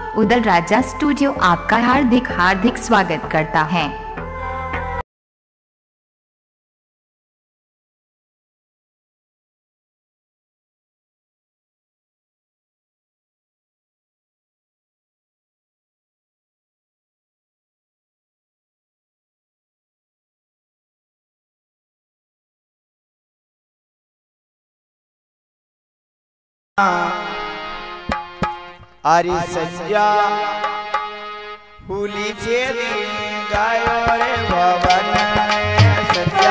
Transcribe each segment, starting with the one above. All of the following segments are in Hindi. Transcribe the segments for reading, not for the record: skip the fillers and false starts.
उदल राजा स्टूडियो आपका हार्दिक हार्दिक स्वागत करता है। अरे संजा हुली छे गायो रे भवन संजा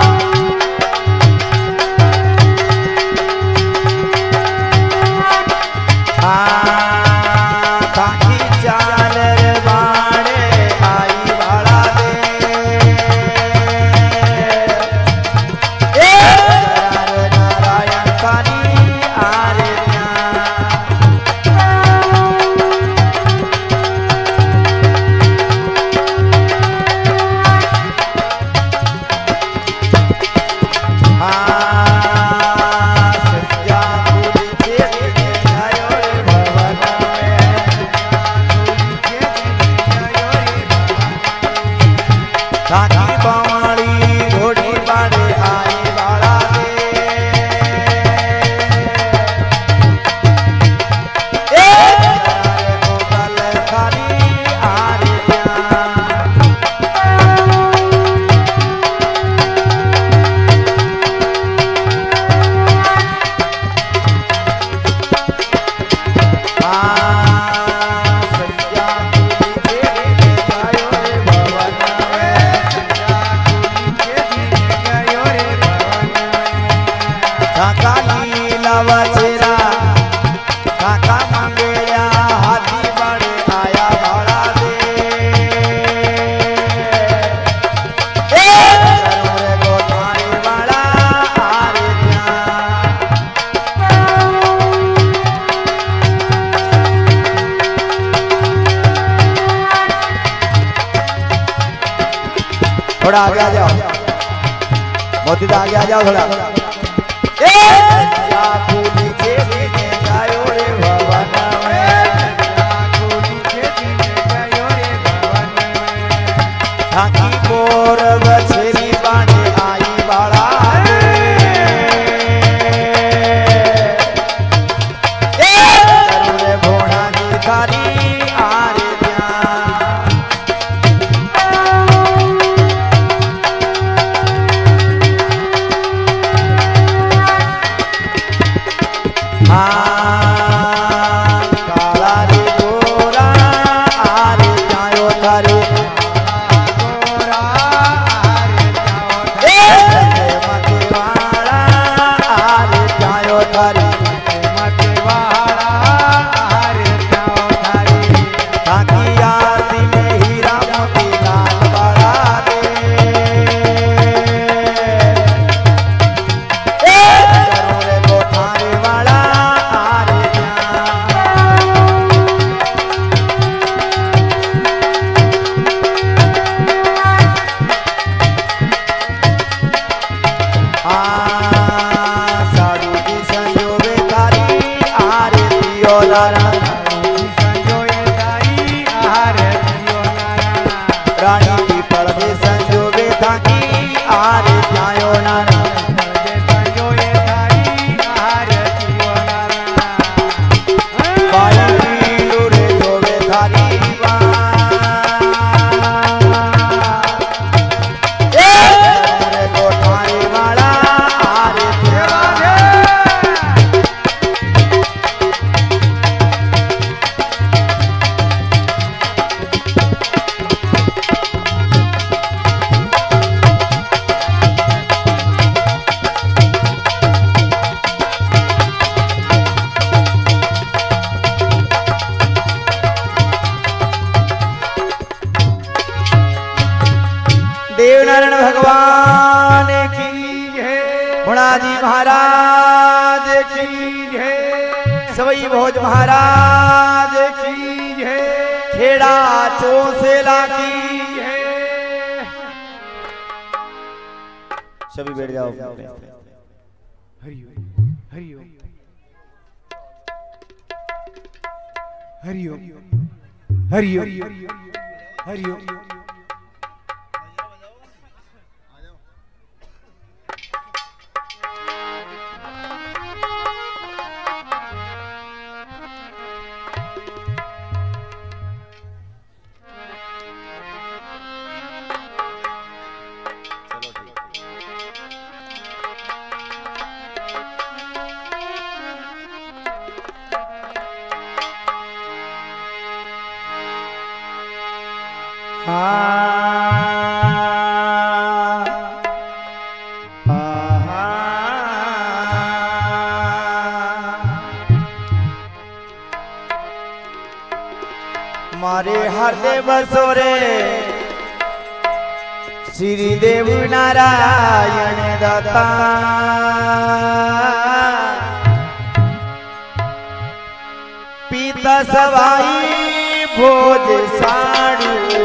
थोड़ा आगे आ जाओ, मोती दा आगे आ जाओ थोड़ा। देवनारायण भगवान की जय, मुणाजी महाराज की जय, सवई भोज महाराज की जय, खेड़ा चौसेला की जय। सभी बैठ जाओ। हरिओम हरिओम हरिओम। हरिओ हरिओ मारे हरदेव बसोरे श्री देव नारायण दाता पीता सवाई भोज साड़ू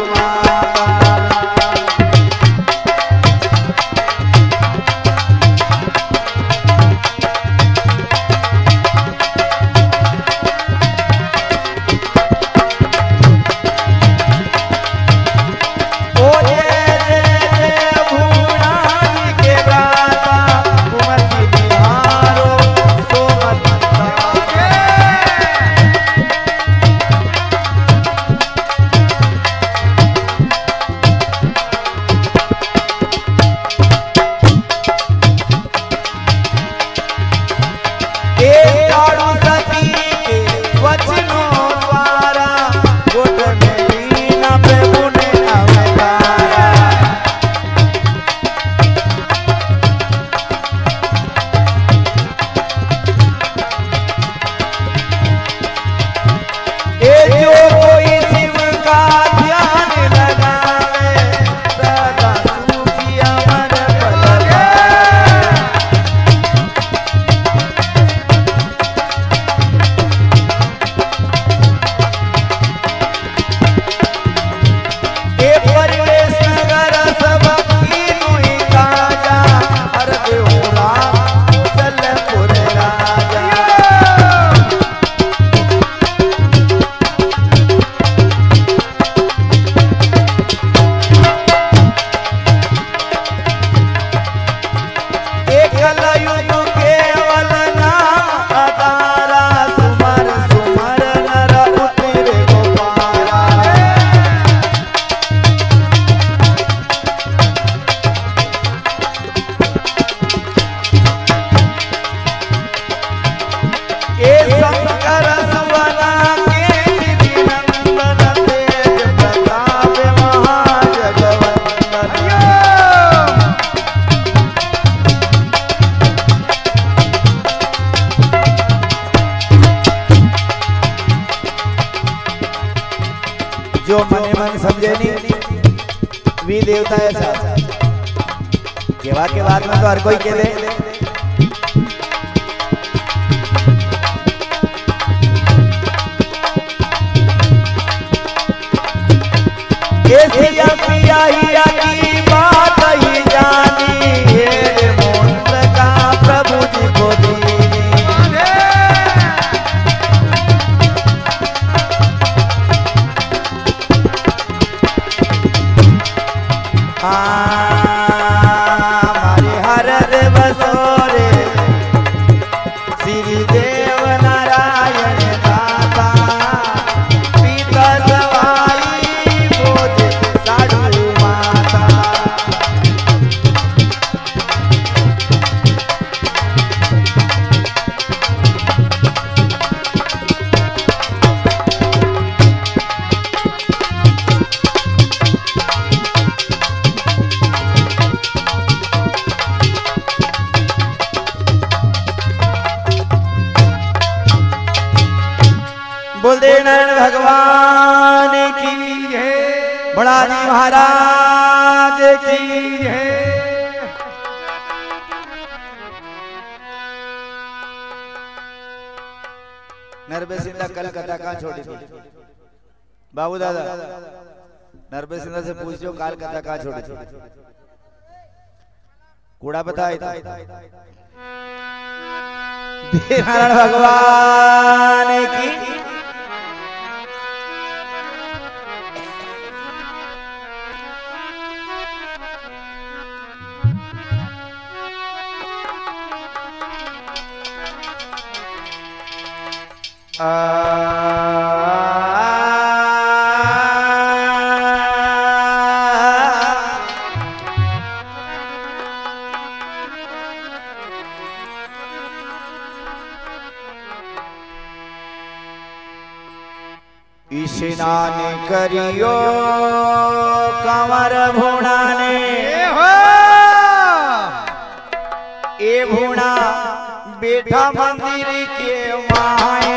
जो मने मन समझे नहीं वी देवता ऐसा के बाद में तो हर कोई के दे ऐसी पिया की बात ही जानी है मोहन का प्रभु जी को हमारे हरदेव बसोरे श्री देव नारायण दाता पीता सवाई भोज साधु माता बोल दे नारायण भगवान की है, बड़ा जी महाराज की है। नरबे सिंधा कल कथा कहाँ छोड़ी थी बाबू दादा? नरबे सिंधा से पूछो काल कथा कहाँ छोड़ी थी? कूड़ा बताए नारायण भगवान की स्नान करियो कंवर भूणा ने ए भूणा बेटा मंदिर के माए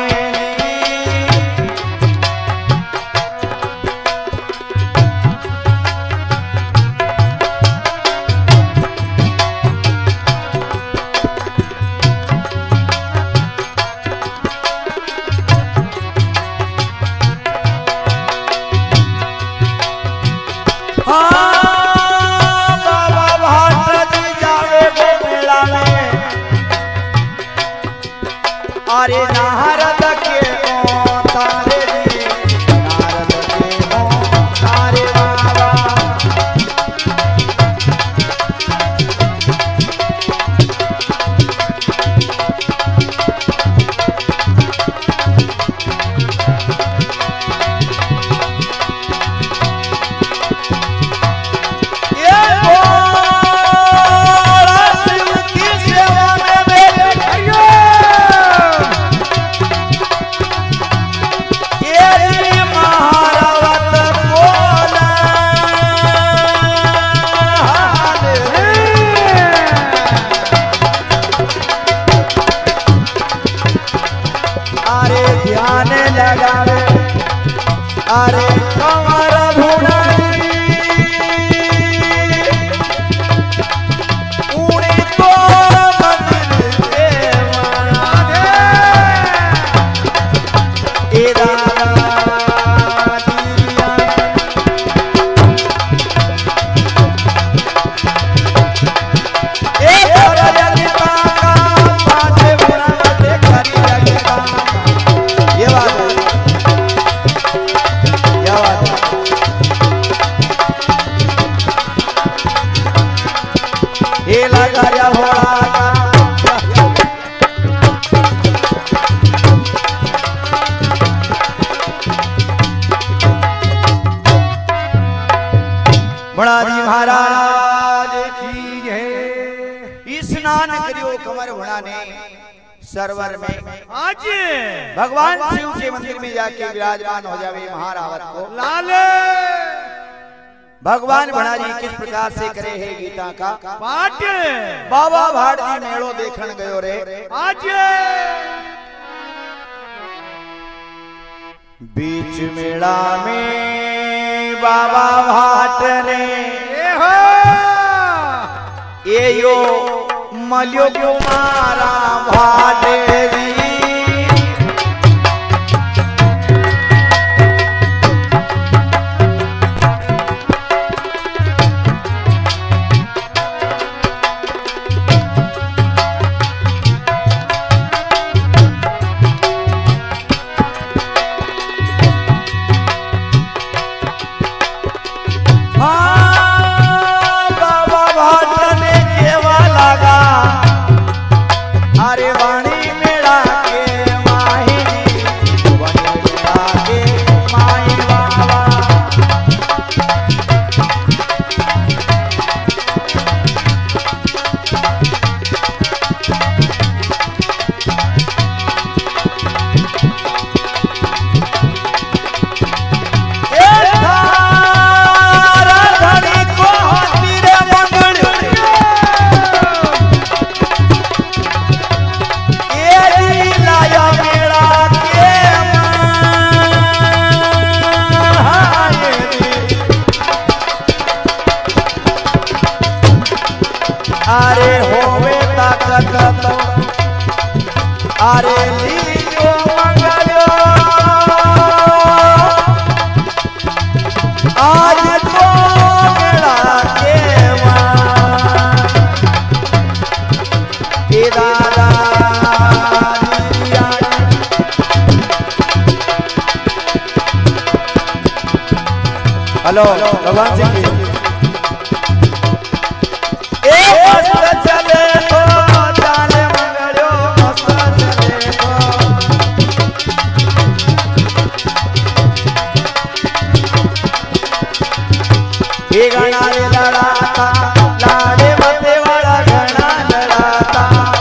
अरे नारद के ओ तारे रे नारद के ओ तारे बाबा ये शिव की सेवा में बैठे ध्यान लगावे अरे कंवर भूणा उड़ी तो मंदिर देवाना ए भुणाजी महाराज की जय। स्नान करियो कंवर भुणा ने सरवर में आज भगवान शिव के मंदिर में जाके विराजमान हो जावे महारावत को लाल। भगवान भुणाजी किस प्रकार से करे है गीता का पाठ। बाबा भाट जी मेड़ो देखन गयो रे आज बीच मेला में बाबा भाट ने ये यो मल्यो कुमारा भाटे जी अरे होवे ताकत अरे लीलो मंगलो आज तो मेरा केवा के दादा हेलो भगवान सिंह जी चले तो ये गाना रे लड़ाता लाड़े मते वाला गाना लड़ाता।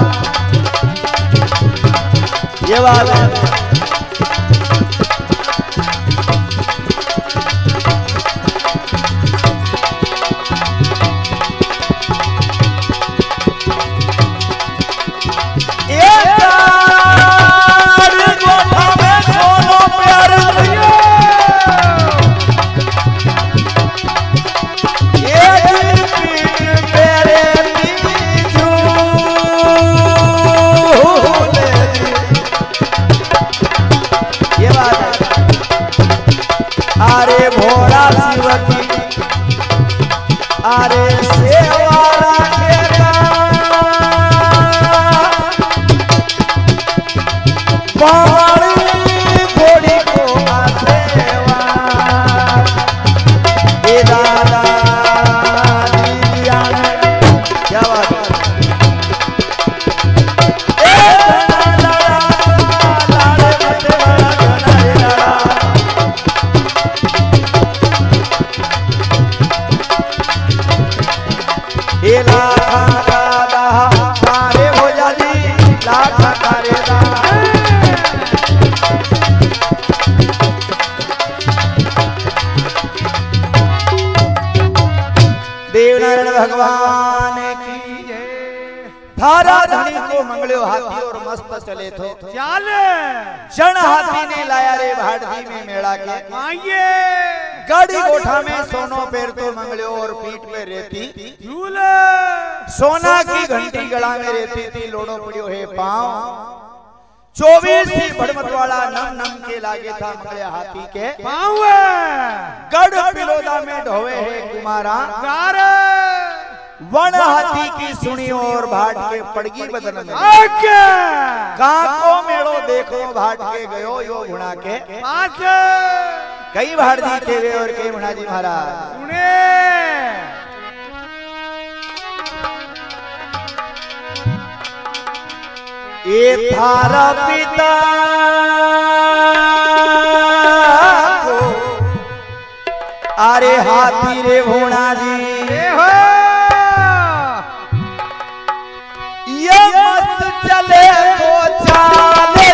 ये बात है। अरे भोला शिव की अरे सेवा रखेगा बावड़ी घोड़ी को आसेवा। ये दादा दीदिया क्या बात है। ये लाखा दादा तारे भोजा जी लाखा तारे दा। देवनारायण भगवान की जय। थारा धनी को मंगलो हाथी और मस्त चले थो चाले जन हाथी ने लाया रे भाड़दी में मेला के आइए गाड़ी गोठा में सोनो पैर तो मंगलो और पीठ पे रहती झूले सोना की घंटी गला में रहती थी। लोड़ो पड़ियो है पांव 24 भड़मत वाला नम नम के लागे था मंगले हाथी के पाँव गढ़ पिलोदा में ढोवे है कुमारा गार वन हाथी की सुनी और भाट के पड़गी बदन में आके काको मेड़ो देखो भाट के गयो यो गुणा के पास कई भाट जी के वे और कई गुणा जी महाराज सुने ये थारा पिता को अरे हाथी रे भोणा जी हो ये मस्त चले तो चाले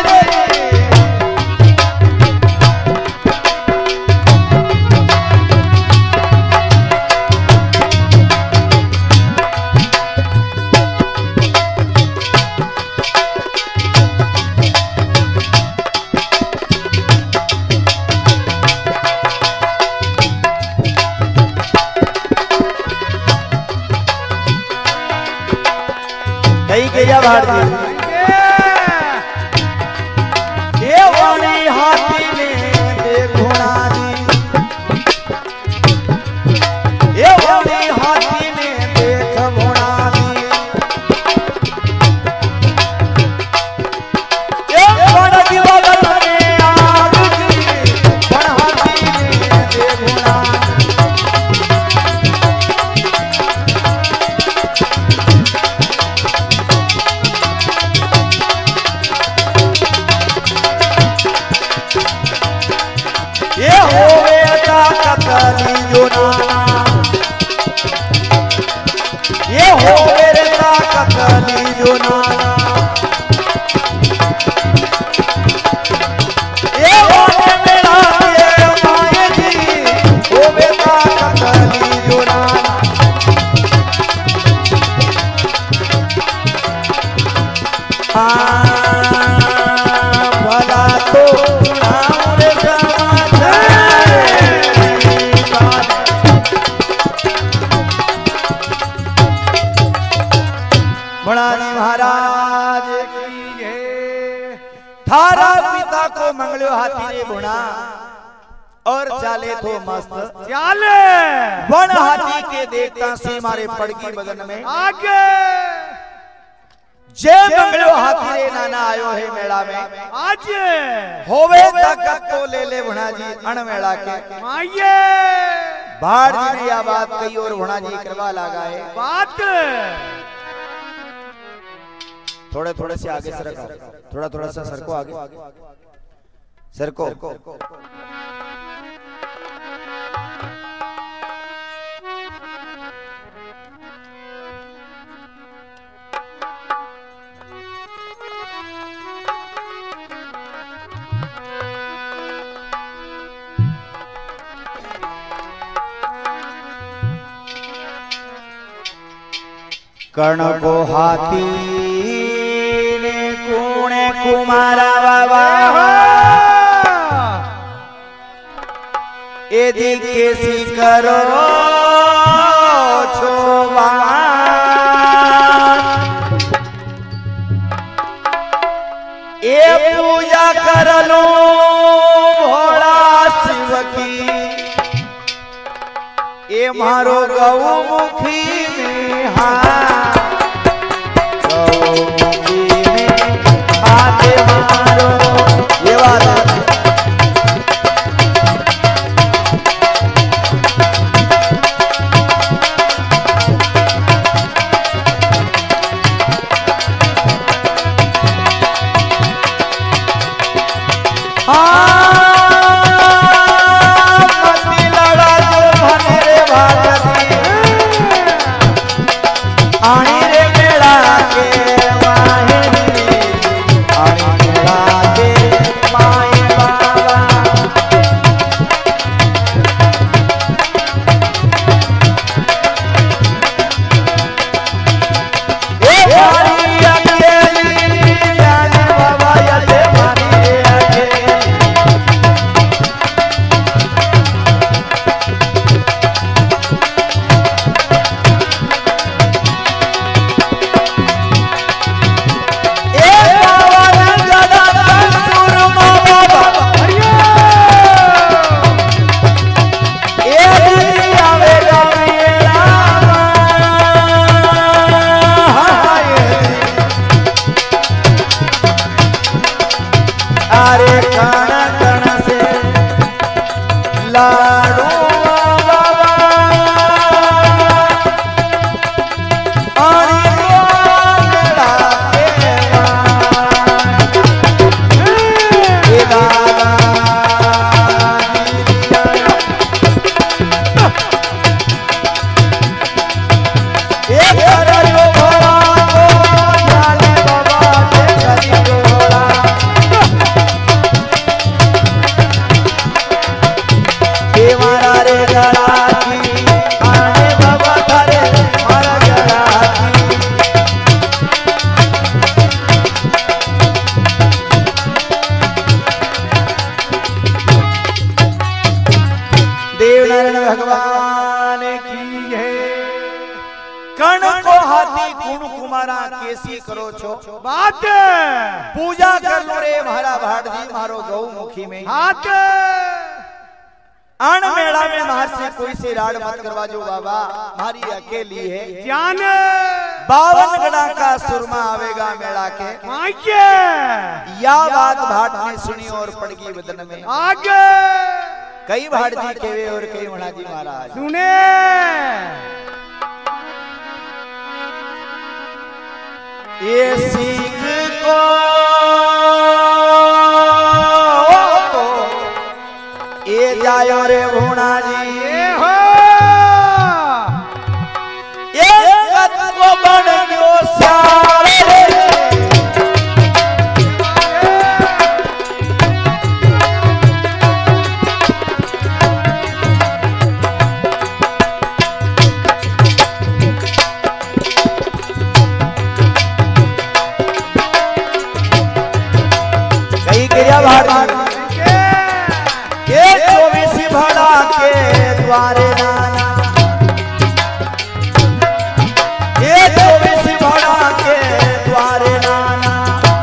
कई के जा भाड़ दी ये वाणी हाथी ने देखोना जी ये वाणी हाथी ने देख भोना जी ये बड़ दीवार में आग जी बड़ हाथी ने देखोना ये होवे ताकतली जो नाना ये होवे ताकतली जो नाना ये होवे मेरा ये माये जी होवे ताकतली जो नाना भला तो महाराज की जय। थारा पिता को मंगलो हाथी रे बुना और चाले तो मस्त चाले वन हाथी के देखता से मारे पड़गी बदन में आगे जे मंगलो हाथी रे नाना आयो है मेला में आज होवे ताकत तो ले ले भुना जी अण मेला के आइए भाड़ जी ने यह बात कही और भुना जी करवा लगा है बात थोड़े थोड़े से आगे सरको थोड़ा थोड़ा सा सरको आगे सरको कर्ण को हाथी ने कुणे कुमारा बाबा यदि कैसी करो छो ये पूजा कर लो भोला शिव की ये मारो गौमुखी में गौमुखी में हाथ मारो ये बात भगवान की है। कर्ण को हाथी कुण कुमारा कैसी करो छो बात पूजा कर लो रे महारा भाट जी मारो गौमुखी में हाथ अण मेला में मार से कोई से राड मत करवा जो बाबा मारी अकेली है जान 52 गड़ा का सुरमा आवेगा मेला के आगे या बात भाट ने सुनी और पड़ गई बदन में आगे कई भाट जी केवे और कई मणा जी महाराज सुने ये सीख को ये जायो रे भूणा जी हो ये कत को बन गयो सारे कई क्रिया भारी ये 24 भड़ा के द्वारे नाना ये 24 भड़ा के द्वारे नाना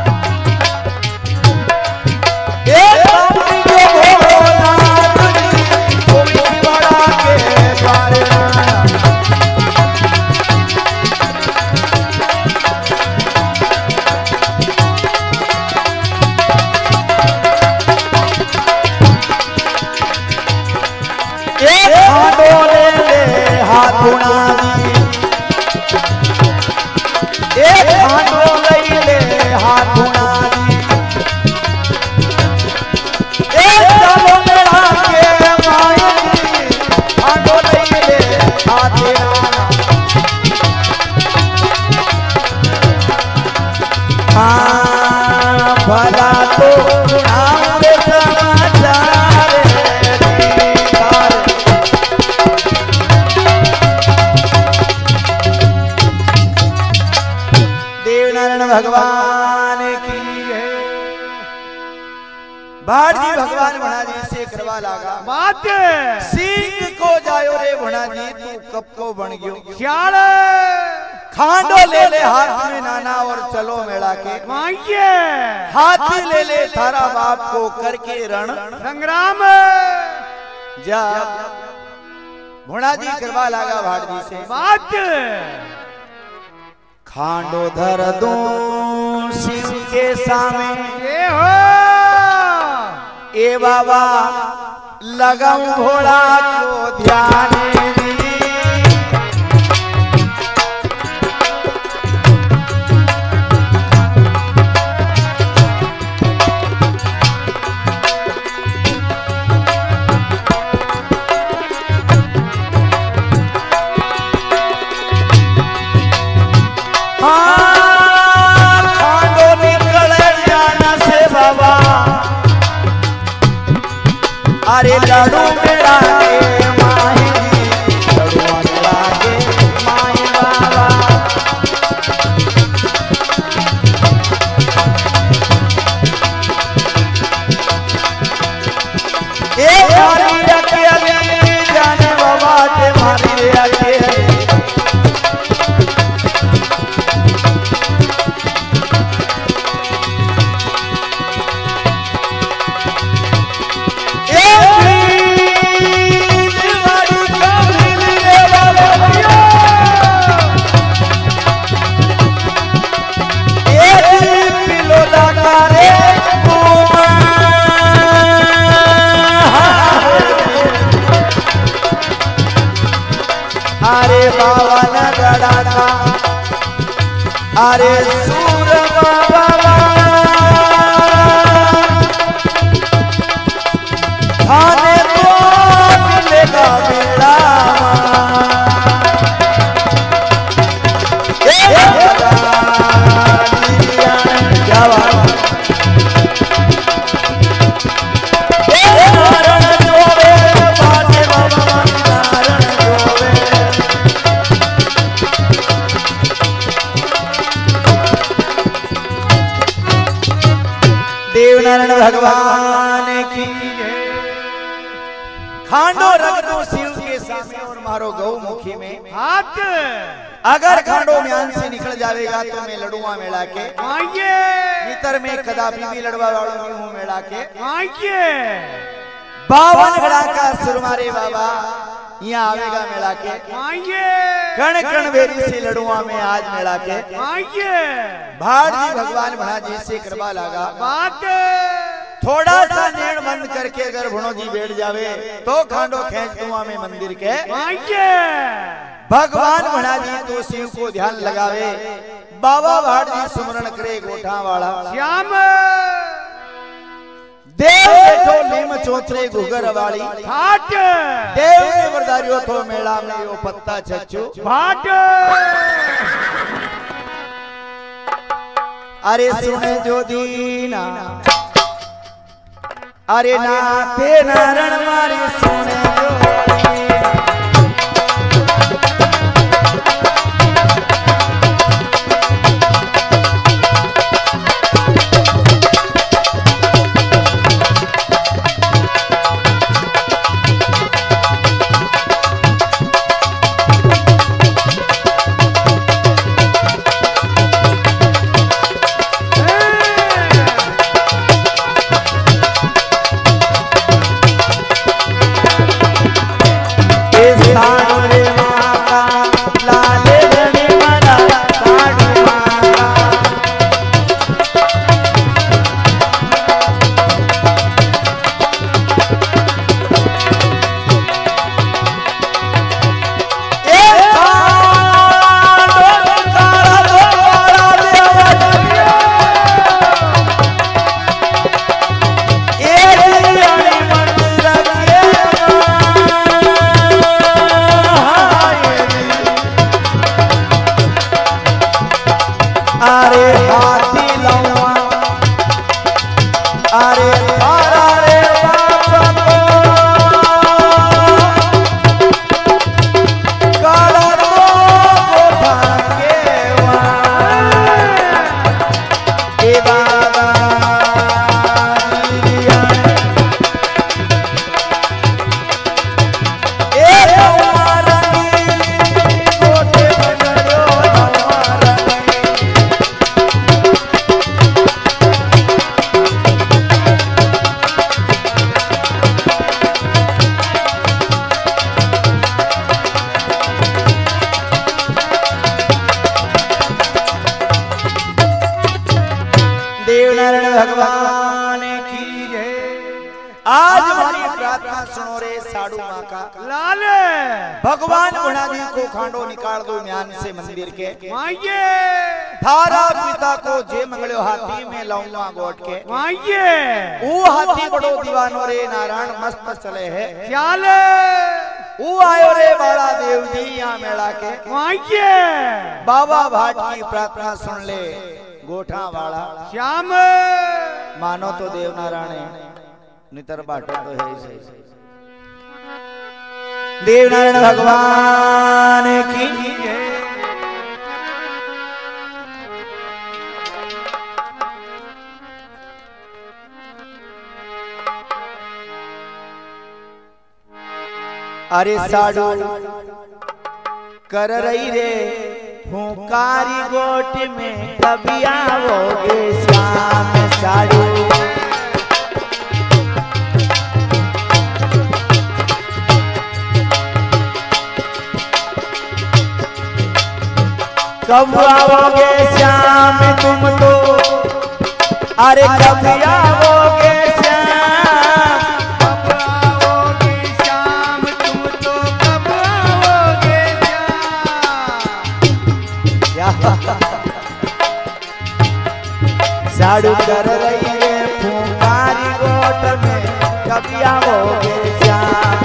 ये जो भोला 24 भड़ा के द्वारे नाना हाथुना एक हाथो लई ले हाथुना एक चलो मेरा के माई हाथो लई ले हाथुना हाँ भला तो सुनाओ रे समाचार लागा बात सिंह को जायो रे भुणा जी तू कब को बन गयो श्याल खांडो ले हाथ में नाना और चलो मेला के माइये हाथी ले थारा बाप को करके रण संग्राम जा भुणा जी करवा लागा भाट जी से बात खांडो धर दो शिव के सामे ये हो ए बाबा लगाऊं घोड़ा को ध्यान अरे लड़ू मेरा के माही लड़ू मेरा के माही बाबा ए मारी अकेली जाने बाबा के मारी अकेली अरे बाबा न गड़ा था अरे सूर बाबा थाने तो मिलेगा मेरा देवनारायण भगवान की खांडो रख दो शिव के सामने और मारो गौमुखी में हाथ अगर खांडो म्यान से निकल जाएगा तो मैं लड़ूंगा मेला के माइये मित्र में कदापि भी लड़वा वालों नहीं हूँ मेला के माइये 52 घड़ा का सुरमारे बाबा यहाँ आवेगा मेला के माइये कण कण बेरी से लड़ुआ में आज मेला के माइये भाट जी भगवान भणा जी से कृपा लागा बात थोड़ा सा नेण बंद करके अगर भुणो जी बैठ जावे तो खांडो खेच दुआ में मंदिर के माइये भगवान भणा जी तो शिव को ध्यान लगावे बाबा भाट जी सुमरण करे गोठा वाला श्याम देव बैठो लीम चौथरे गुगर वाली भाट देव ने वरदारियो थो मेला में यो पत्ता छच्चू भाट अरे सुने जो दीना अरे नाथे नारण मारी सुने जो प्रार्थना सुनो रे साडू माँ का। लाल भगवान गुणा जी को खांडो निकाल दो म्यान से मंदिर के। माइये थारा पिता को जे मंगलो हाथी में लाऊंगा गोट के। माइये वो हाथी बड़ो दीवानो रे नारायण मस्त चले है। चाल वो आयो रे बाला देव जी यहाँ मेला के। माइये बाबा भाट की प्रार्थना सुन ले गोठा वाला। श्याम मानो तो देव नारायण नितर बाटो तो है ही। देव नारायण भगवान की अरे साडू कर रही रे फुकारी गोट में कभी आओगे श्याम साडू। कब आओगे श्याम तुम तो, अरे कब आओगे श्याम। कब आओगे श्याम तुम तो, कब आओगे श्याम। साडू कर रही है फुकारी गोट में कभी आओगे श्याम।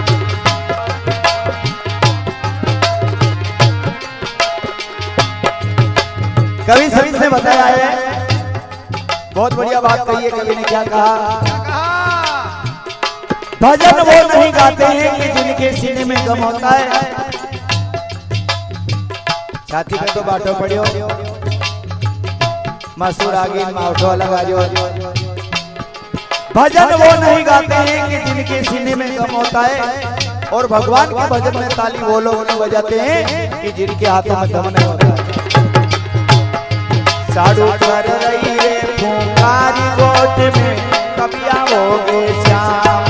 कवि सभी ने बताया है, बहुत बढ़िया बात कही है। कवि ने क्या कहा? भजन वो नहीं गाते हैं कि जिनके सीने में गम होता है। छाती में तो बाटो पड़ियो मसूर आगे माउठो लगा जो। भजन वो नहीं गाते हैं कि जिनके सीने में गम होता है, और भगवान के भजन में ताली वो लोग बजाते हैं कि जिनके हाथों में दम नहीं होता है। साडू कर रही है फुकारी गोट में कभी आओगे श्याम।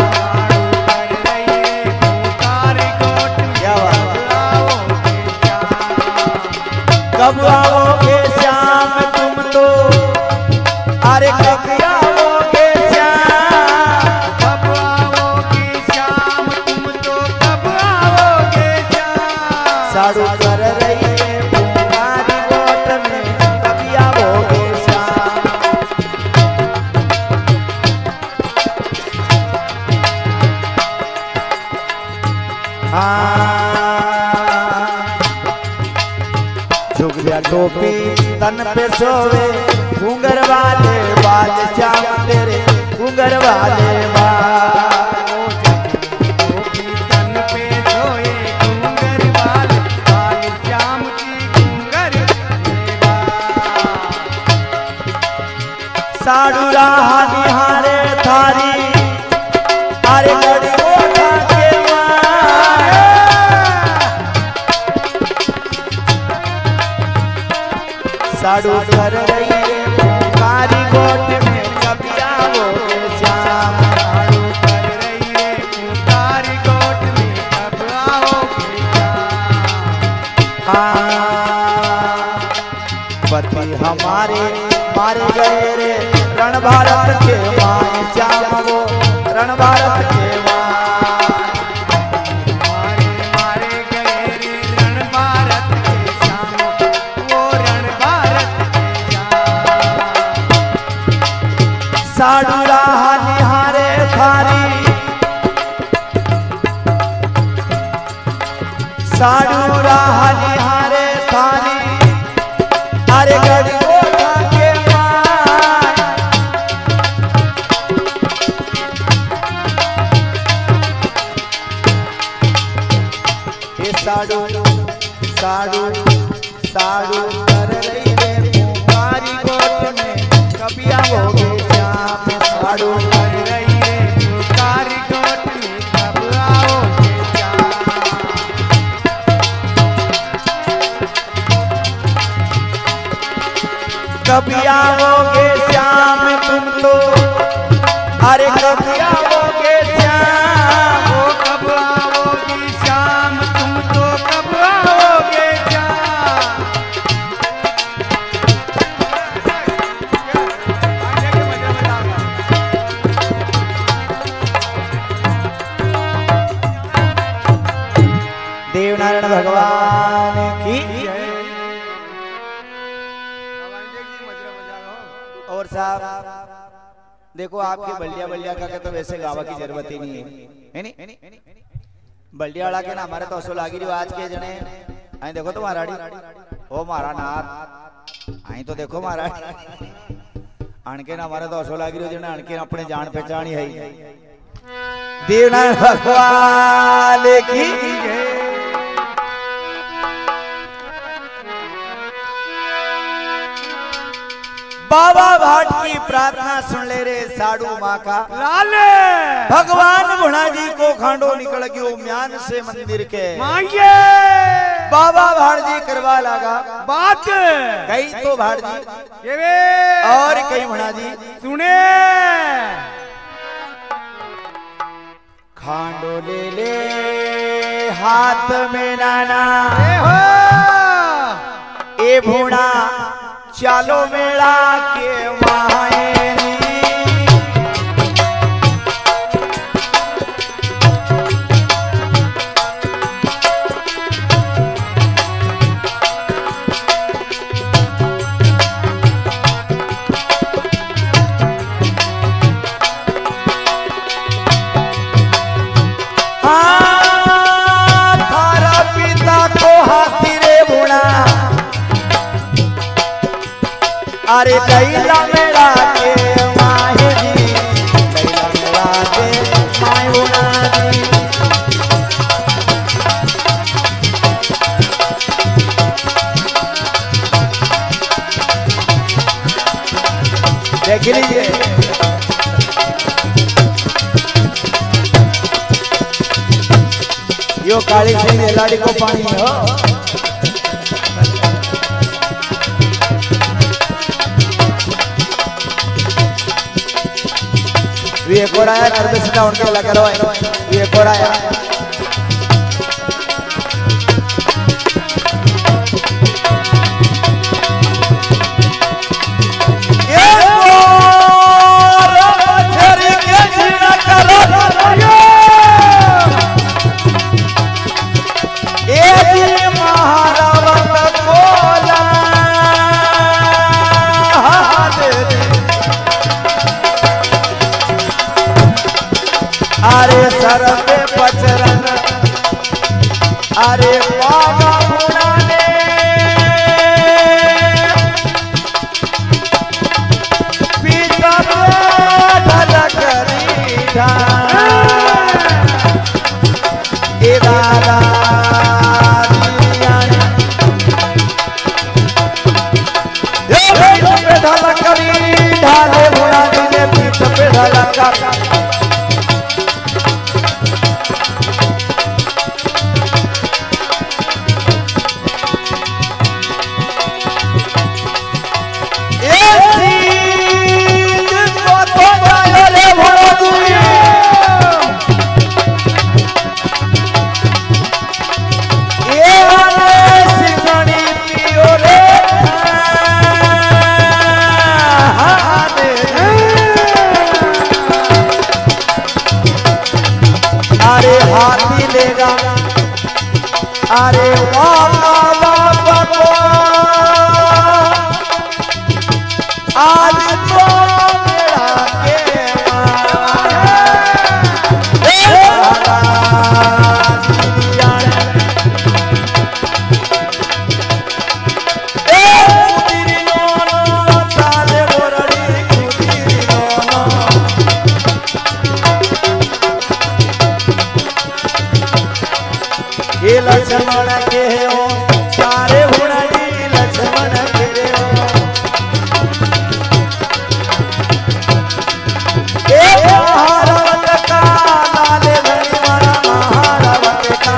कब आओगे श्याम तुम तो, अरे कब आओगे श्याम। कब आओगे श्याम तुम तो, कब आओगे श्याम। साडू कर रही है फुकारी गोट में कभी आओगे श्याम। झुक जा टोपी तन पे सोवे घूंगर वाले बाल श्याम तेरे घूंगर वाले बाल। तन पे सोए घूंगर बाल, बाल श्याम की घूंगर साडू राह निहारे थारी, अरे लड़ी गोठा के मारे। साडू कर रही है फुकारी गोट में कभी आओगे श्याम। साडू कर रही है फुकारी गोट में कब आओगे श्याम। पति हमारे मारे गए रे रण भारत के माए श्याम। वो रण भारत के माए मारे गए रे रण भारत के श्याम, वो रण भारत के श्याम। साडू राह निहारे थारी, साडू राह निहारे थारी, अरे गड़ी गोठा के माए। साडू साडू साडू कर रही है फुकारी गोट में कभी आओगे श्याम। साडू कर रही है फुकारी गोट में कब आओगे श्याम। कभी आओगे श्याम तुम तो, अरे कभी आओगे श्याम। वो कब आओगे श्याम तुम तो, कब आओगे श्याम। देवनारायण भगवान की। और साहब देखो आपके बल्डिया बल्डिया का तो वैसे गावा की जरूरत ही नहीं है नहीं बल्डिया वाला के ना हमारे तो असो लागी रही आज के जने आई देखो तो महाराड़ी ओ मारा नाथ आई तो देखो महाराज आणके ना हमारे तो असो लागी रही जने आणके अपने जान पहचानी है देवनारायण भगवान की। बाबा भाट की प्रार्थना सुन ले रे साडू माँ का लाले भगवान भुणा जी को खांडो निकल गयो म्यान से मंदिर के मांगे बाबा भाट जी करवा लगा बात कई तो भाट जी ये वे और कई भुणा जी सुने खांडो ले ले हाथ में नाना ए भुणा चालो मेला के मायनी थारा पिता को हाथी रे भुणा अरे दैला मेरा के माहे जी दैला मेरा के माय होना जी देख लीजिए यो काली सिंह लाड़ी को पानी हो ये कोराया नर्वस डाउन के लगा रहा है ये कोराया ये चरी के जीना करो ये जी महारावत कोला अरे सर पे पचरंग अरे बाबा भुणा ने पीता ढलकरी ए दादा पे ढलकरी ढाले भुणा ने पीठ पे ढलकरी अरे बाबा बाबा को आज तो मेरा के लक्ष्मण के हो सारे भुणा जी लक्ष्मण के हो महारावत का लाले धनी महारावत का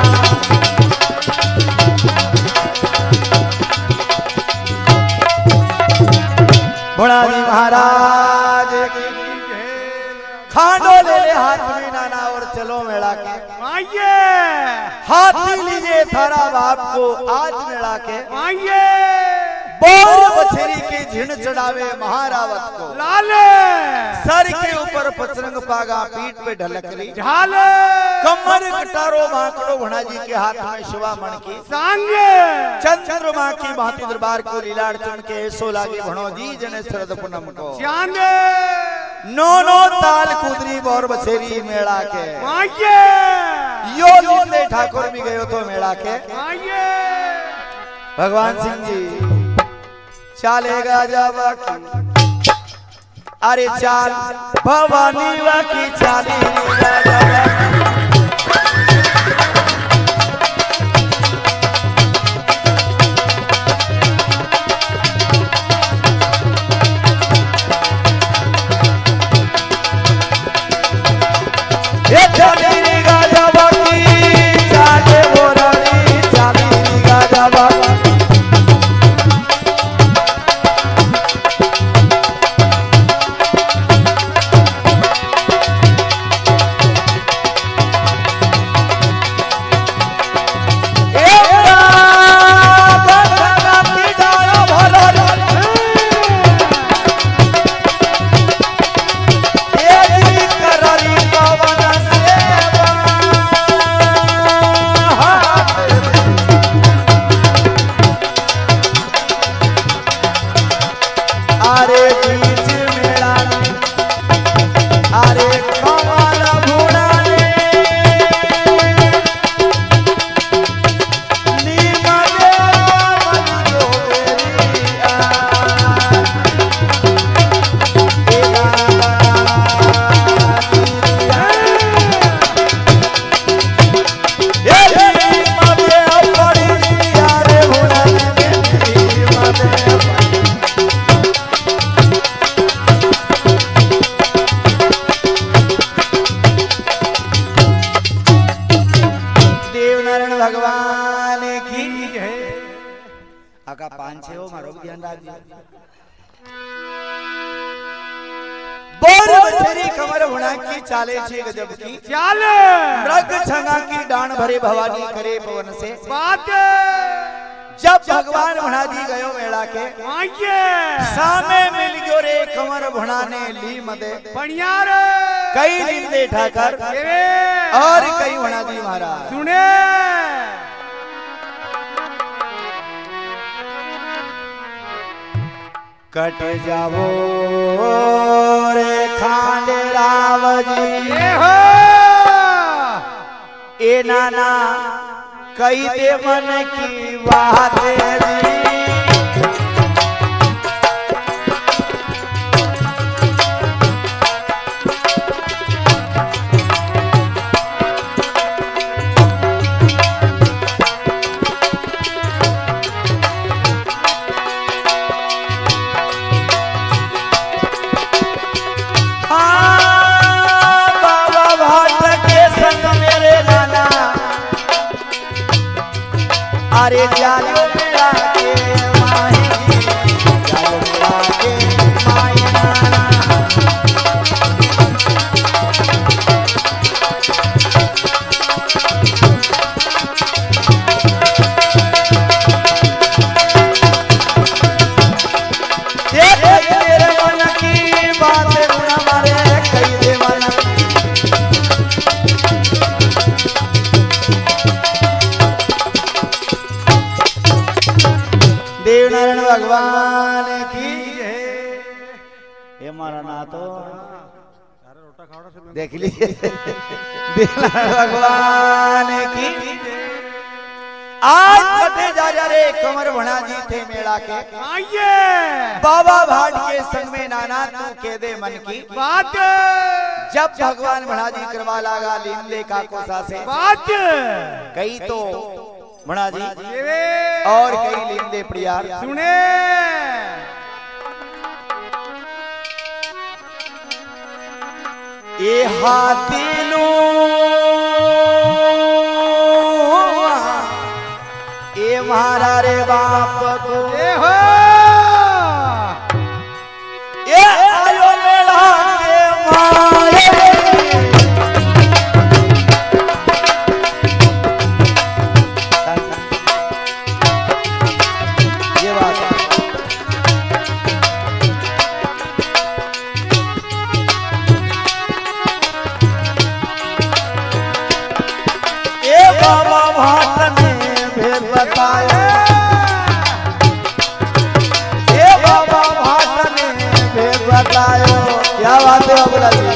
भुणा जी महाराज खांडो ले ले हाथ में नाना और चलो मेला के आइए हाथी लीजिए थारा बाप को आज मेला के आइए बोर बछेरी के झिन चढ़ावे महारावत को लाले सर के ऊपर पचरंग पागा, पीठ पे ढलकरी ढाले कमर कटारो बांकड़ो भणा जी के हाथ में शिवा मण की सांगे चंद्रमा की भांति दरबार को लीलाड़ चुन के ऐसो लागे भणो जी जने शरद पूनम को चांगे नो नो ताल कुदरी बोर बछेरी मेला के आइए यो लीले ठाकुर भी गयो तो मेला के आइए भगवान सिंह जी चालेगा जावा की अरे चाल भवानी वा की चालेगा जावा ये चालेगा जावा की चाले बोरानी चालेगा जावा आका 5-6 हो मारो ज्ञान राज बोर बछेरी कमर भुणा की चाले छे गजब की चाले मृग छंगा की डाण भरे भवानी करे पवन से बात जब भगवान भुणा जी गयो मेला के आइए सामे मिल गयो रे कमर भुणा ने ली मदे बढ़िया रे कई लिंदे ठाकर और कई भुणा जी महाराज सुने कट जावो रे खांडेराव जी हो ए नाना कई दे मन की बात जी अरे जालो मेरा के माही जालो मेरा के माही नाना ये तेरे मन की बात गुना मारे कई दे मन देवनारायण भगवान की जय। ये मारा ना तो देख लीजिए देवनारायण भगवान की आज फटे जा रे कमर भणा जी थे मेला के आइए बाबा भाट के संग में नाना तू के दे मन की बात जब भगवान भणा जी करवा लागा लीले का कोसा से बात कई तो भणा जी और कई लिंदे प्रियार सुने ए हाथीलू ए मारा रे बाप को हो ए आयो मेला के मारे ये बात बाबा भाट ने भेद बतायो, ए बाबा भाट ने भेद बतायो। क्या बात है अबला जी,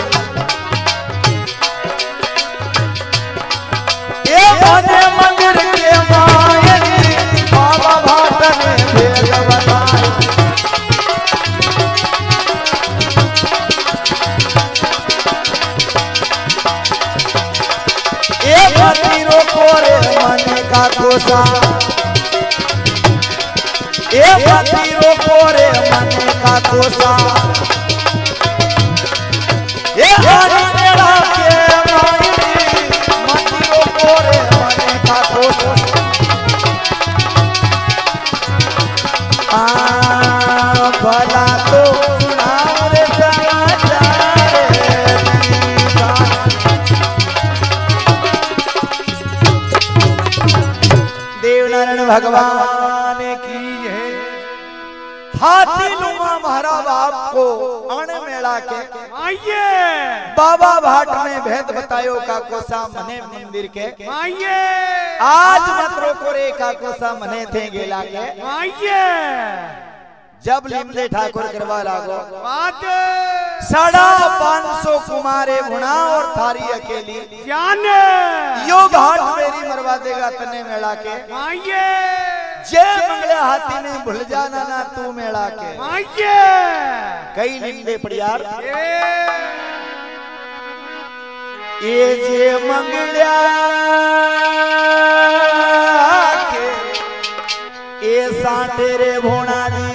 ये बने मंदिर के मायने बाबा भाट ने भेद बतायो। तीरों कोरे मन का कोसा, तीरों कोरे मन का कोसा, मेरा के तीरों कोरे मन का कोसा। भला तो सुनाओ रे समाचार, देवनारायण भगवान की है। हाथी नुमा महारा बाप को अण मेला के आइए बाबा भाट ने भेद बतायो का कोसा मने मंदिर के आइए। आज मत रोको रे का कोसा मने थे गेला के आइए। जब लिमले ठाकुर करवा लागो बात 550 कुमारे भुना और थारी अकेली जाने यो घाट मेरी मरवा देगा तने मेला के आइए। जय मंगले हाथी ने भूल जाना ना तू मेला के आइए। कई लिमले पड़ियार ये जे मंगल्या के ए सांटे रे भोना जी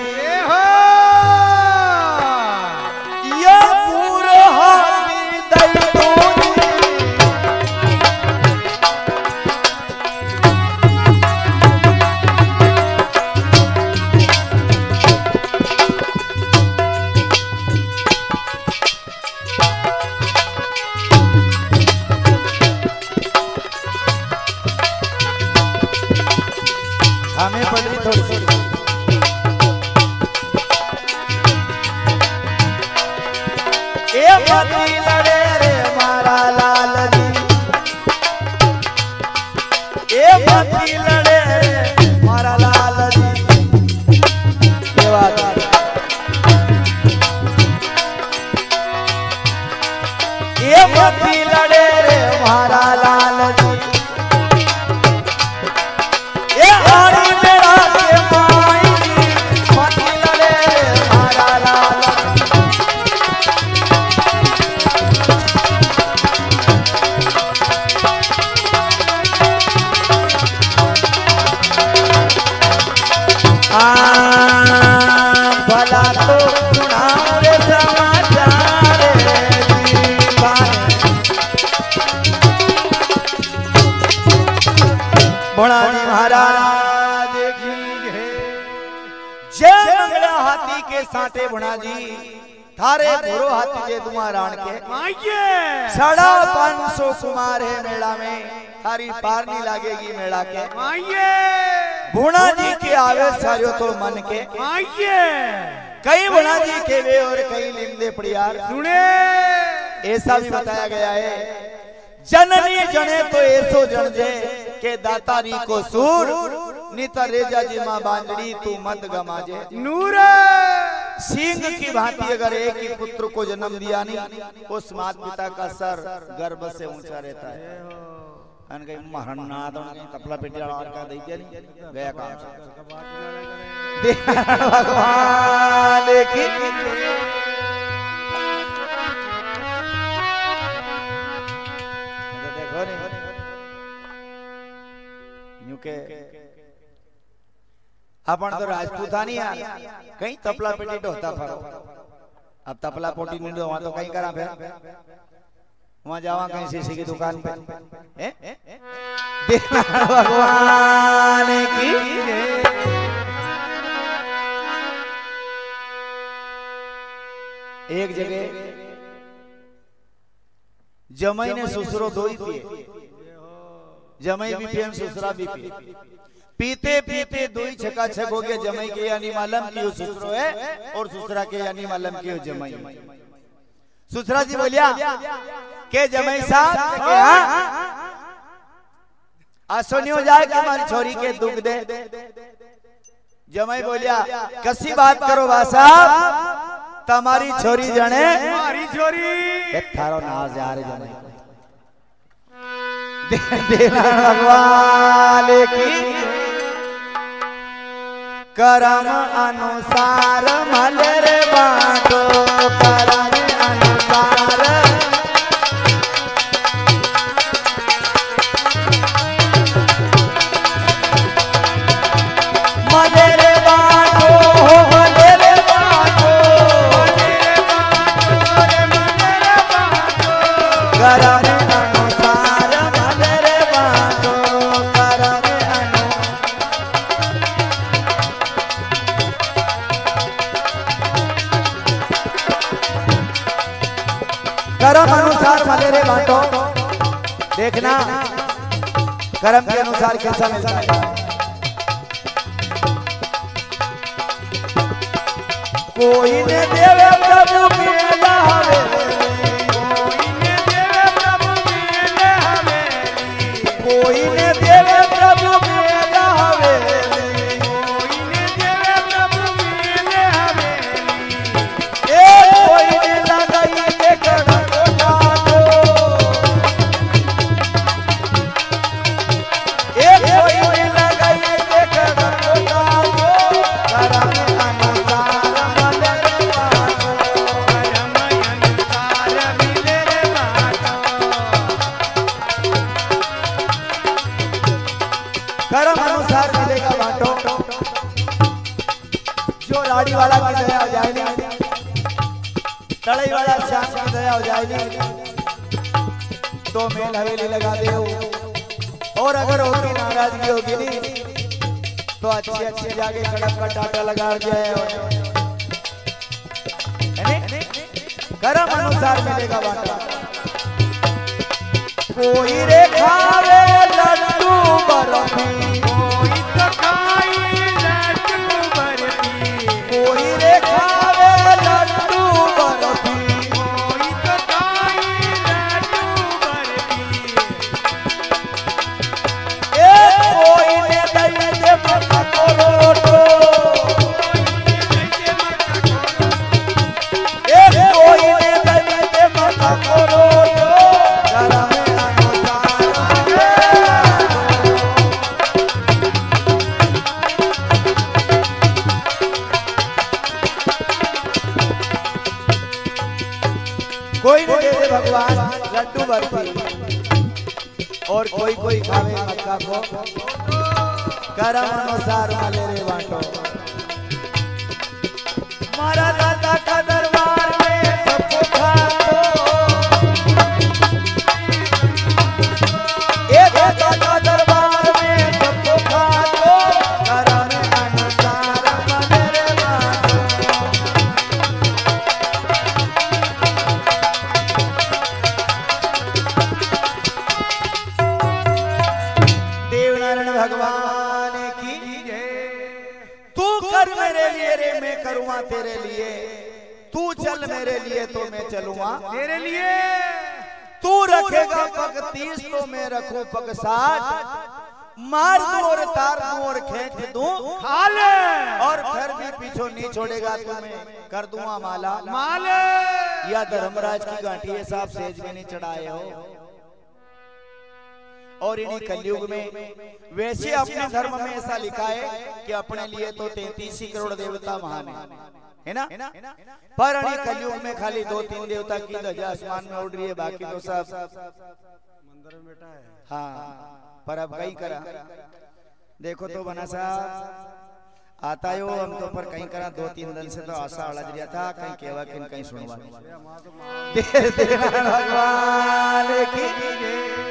हमें पड़ रही थोड़ी सी। ए पति लड़े रे मारा लाल जी, ए पति लड़े रे मारा लाल जी। ये बात ए पति लड़े रे मारा लाल जी। भला तो सुनाओ रे समाचार, भोलाजी महाराज की है। जय मंगला हाथी के सांटे भुना जी थारे भोरो हाथी जे तुम्हाराण के 550 कुमार है मेला में, थारी पार नहीं लागेगी मेला के भुना जी के आवे सारियो तो मन के कई भुना जी के वे और कई लिमदे पड़ियार सुने। ऐसा भी बताया गया है जननी जने तो ऐसो जन जे के दातारी को सूर नीता रेजा जी मां बांजड़ी तू मत गमाजे नूर। सिंह की भांति अगर एक ही पुत्र को जन्म दिया नहीं उस माता पिता का सर गर्भ से ऊंचा रहता है। अन कहीं महारन्ना तो कपड़ा पेटिया का दे दिया नहीं गया काम भगवान देखी। देखो नहीं यूं के अपन तो राजपूता नहीं यार कहीं तपला पेटी ढोता फरो। अब तपला पोटी नहीं दो वहां तो कहीं करा फिर वहां जावा कहीं शीशी की दुकान पे भगवान की एक जगह जमाई ने ससुरो दो ही पिए, जमाई भी पिए ससुरा भी पिए, पीते पीते दो ही छकाछक हो गया। जमाई के यानी मालूम कि वो ससुरो है और ससुरा के यानी मालूम कि वो जमाई। ससुरा जी बोलिया के जमाई साहब आसोनियो जाए कि हमारी छोरी के दुख दे। जमाई बोलिया कसी बात करो बा साहब, तुम्हारी छोरी जने हमारी छोरी थारो नाज जा रे जमाई देना भगवान की करम अनुसार मलर बाटो, करम अनुसार मलर बाटो, मलर बाटो, करम अनुसार मलर बाटो, करम कर्म अनुसार मलेरे बांटो। देखना कर्म के अनुसार कैसा मिलता है। कोई ने देवे प्रभु मेला हवेली, कोई ने देवे प्रभु मेला हवेली, कोई ने लगाई देखना कर्म अनुसार मिलेगा बांटो। जो लाड़ी वाला की दया हो जाएगी, तड़ई वाला श्याम की दया हो जाएगी तो मेल हवेली लगा दे। और अगर होगी नाराजगी होगी नहीं तो अच्छे अच्छे जाके सड़क पर टाटा लगा जाए। कर्म अनुसार मिलेगा बांटा। कोई रे खावे लड्डू बर्फी, कोई तो खाई लड्डू बर्फी, कोई रे खावे लड्डू बर्फी, कोई तो खाई लड्डू बर्फी, कोई ने दही दे मक्का को रोटो, कोई ने दही दे मक्का को रोटो। कोई ने दे दे भगवान लड्डू बर्फी और कोई कोई खावे मक्का को। कर्म अनुसार मलेरे बांटो। मारा दादा का दरबार में सबको खाओ, एक दादा का दरबार में सबको खाओ। कर्म अनुसार मलेरे बांटो। देवनारायण भगवान की तू कर मेरे लिए रे मैं करूँगा तेरे लिए, तू चल मेरे लिए तो मैं चलूँगा तेरे लिए। तू रखेगा पग 30 तो मैं रखूं पग 60, मार दूं और तार दूं और खींच दूं खा ले, और फिर भी पीछे नहीं छोड़ेगा तुम्हें कर दूंगा माला माले। या धर्मराज की गांठी है साहब सेज में नहीं चढ़ाए हो। और इन्हीं कलयुग में वैसे अपने धर्म में ऐसा लिखा है कि अपने लिए तो 33 करोड़ देवता महान है ना, पर इन्हीं कलयुग में खाली 2-3 देवता की ध्वजा आसमान में उड़ रही है, बाकी तो सब मंदिर में बैठा है। हाँ, पर अब कहीं करा देखो तो बना साहब आता हो हम तो पर कहीं करा 2-3 दिन से तो आशा अड़ज रहा था कहीं केवा किन कहीं सुनवा भगवान की।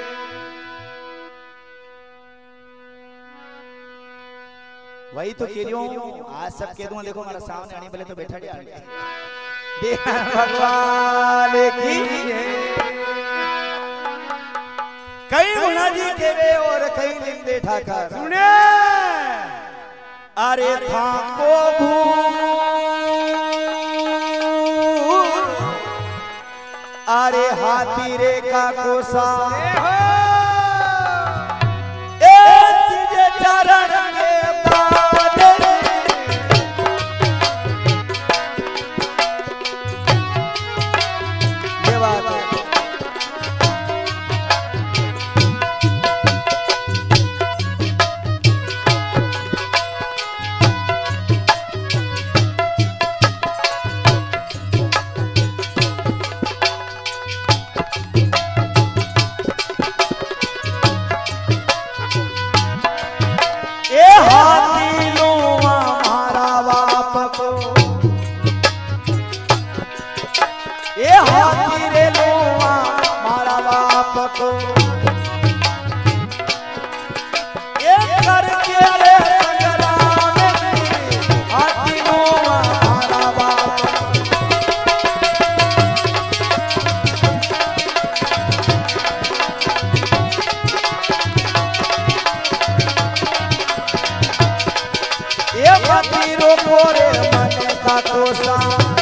वही तो कह रही हूँ आज सब कह दूंगा। देखो मेरा सामने आने पहले तो बैठा भगवान की। कई गुणा जी के वे और कई निंदे ठाकर सुने। अरे था को भूर, अरे हाथी रे का कोसा, को एक करके रे संग्राम हाथी नो हमारा बाप ये हाथी रोको रे मने का कोसा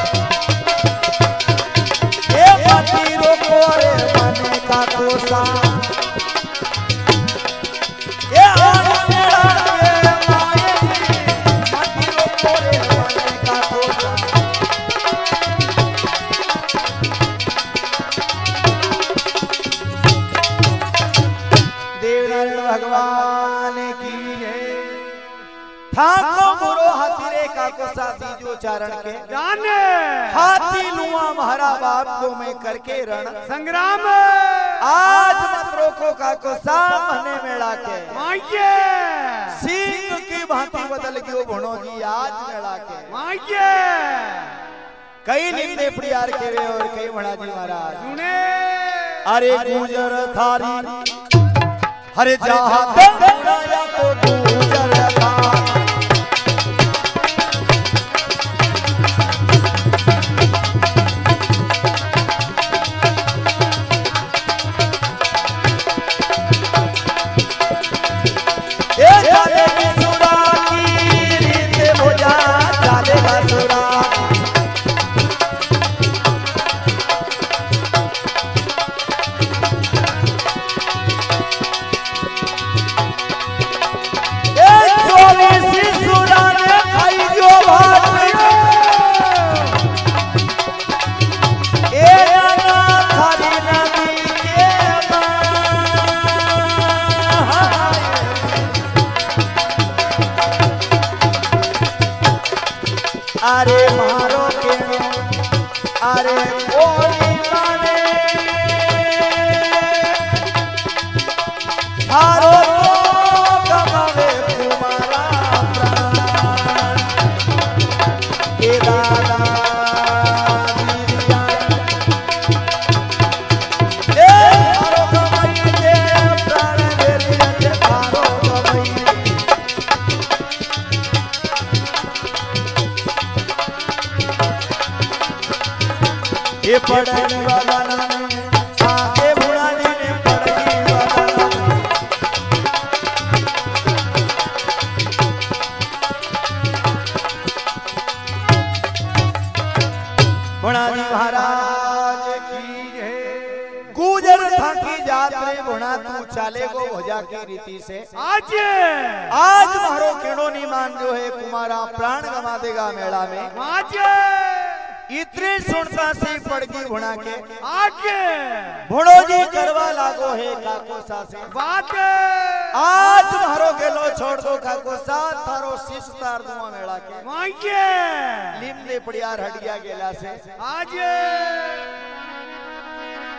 ये हाथी रोको रे मने का कोसा भगवान की जय। ठाको बुरो हाथी रे काको साथी जो चारण के जाने हाथी लुआ महारा बाप को मैं करके रण संग्राम आज मत रोको काको सामने मेला के माये सिंह की भांति बदल गयो भणो जी आज मेला के माये कई निंदे प्रियार के वे और कई भणा जी महाराज सुने अरे गुजर थारी हरे जहां दंडाया तो गुजर थारी अरे मारो के अरे बोली माने हारो तो गमावे तुम्हारा प्राण ए दादा हारो गमाई दे प्राण दे हारो गमाई ये पढ़ने वाला ने आगे बुढ़ानी ने पढ़ने वाला बुढ़ानी महाराज की जय। गुजर थाकी जात रे बुढ़ा तू चाले को भोजा की रीति से आज मारो केड़ो नहीं मान जो है कुमारा प्राण गवा देगा मेला में आज इतने सुनता से पड़गी भुना के आगे भुड़ो जी करवा लागो है काको सा से बात आज मारो गेलो छोड़ दो काको सा थारो शीश तार दुआ मेला के माये लिमदे पड़ियार हटिया गेला से आज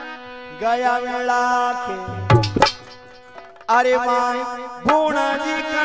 गया मेला के अरे माई भुना जी